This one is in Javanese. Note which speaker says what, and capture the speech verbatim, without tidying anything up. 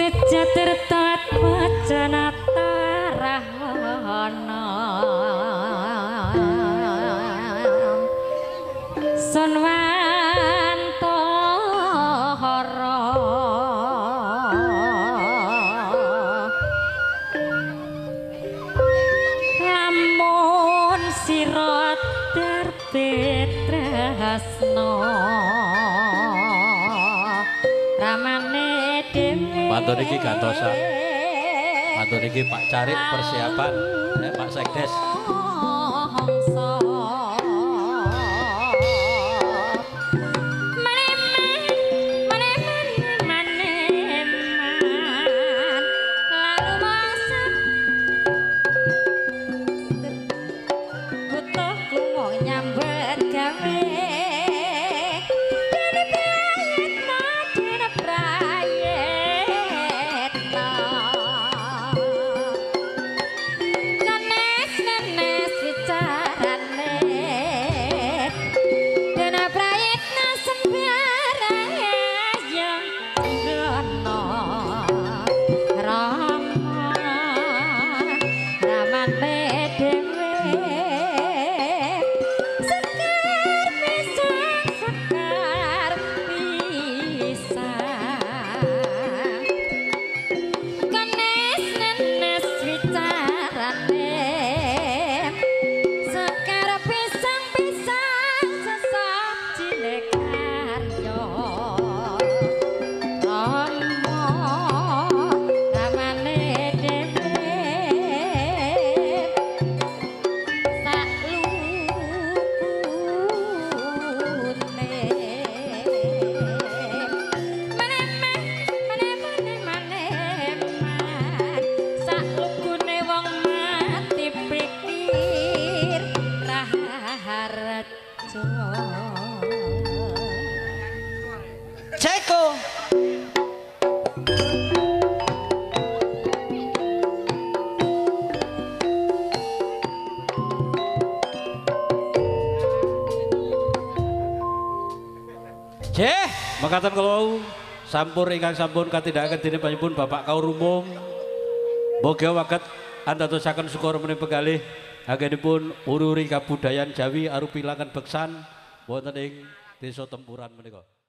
Speaker 1: Tejatirta Wajanata Rahana Sonwantara lamun sira terpetrasna ramane dhewe
Speaker 2: Matur niki gantosan. Matur niki Pak Carik persiapan ya, Pak Sekdes.
Speaker 3: Ceko.
Speaker 2: Jeh, mekaten kalau sampur ingkang sampun katindakaken dening panjenengan Bapak Kaurumum. Boga waket antadosaken syukur menika pegalih anggenipun ururi kabudayan Jawi arupi langan beksan wonten ing Desa Tempuran menika.